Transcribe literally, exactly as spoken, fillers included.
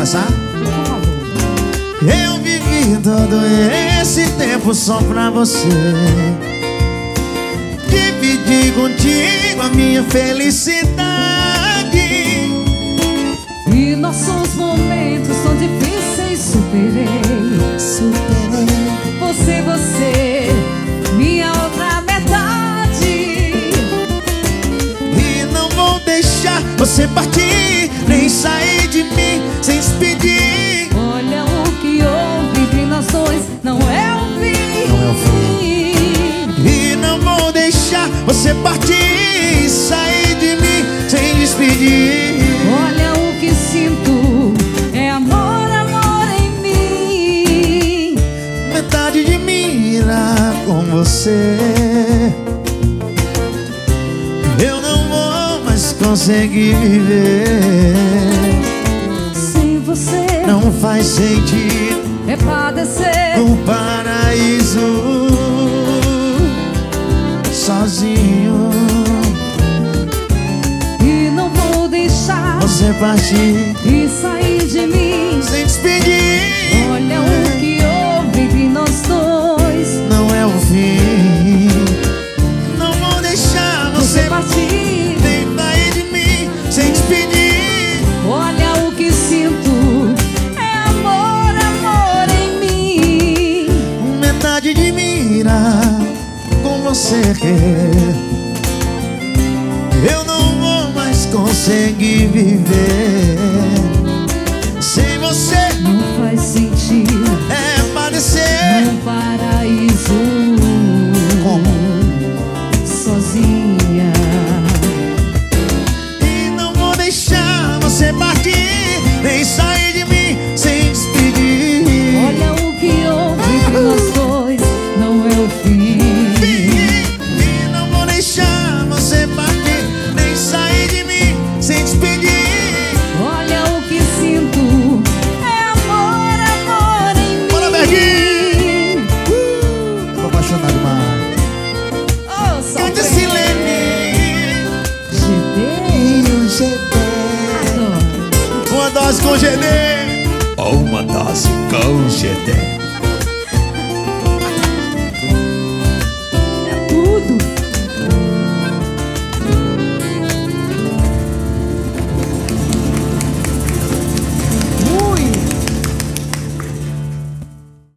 dançar? Eu vivi todo esse tempo só pra você, dividi contigo a minha felicidade. E nossos momentos tão difíceis superei, superei. Você, você, minha outra metade. E não vou deixar você partir, nem sair de mim sem despedir. Olha o que houve entre nós dois, não é o fim. Não é o fim. E não vou deixar você partir e sair de mim sem despedir. Olha o que sinto, é amor, amor em mim. Metade de mim irá com você. Eu não vou mais conseguir viver sem você. Não faz sentido é padecer no paraíso sozinho. E não vou deixar você partir e sair de mim sem despedir. Olha o que houve entre nós dois, não é o fim. Não vou deixar você, você partir nem sair de mim sem despedir. Olha o que sinto, é amor, amor em mim. Metade de mim irá com você. Eu não vou mais conseguir viver sem você. Não faz sentido é padecer num paraíso como? Sozinha. E não vou deixar você partir, nem sair de mim sem despedir. Olha o que houve entre nós dois, não é o fim. E não vou deixar você partir, nem sair de mim sem despedir. Olha o que sinto, é amor, amor em mim. Bora, Berguinho! Uh, tô apaixonado demais. Oh, só Cante Silene. G D. Uma dose com G D. Uma dose com G D.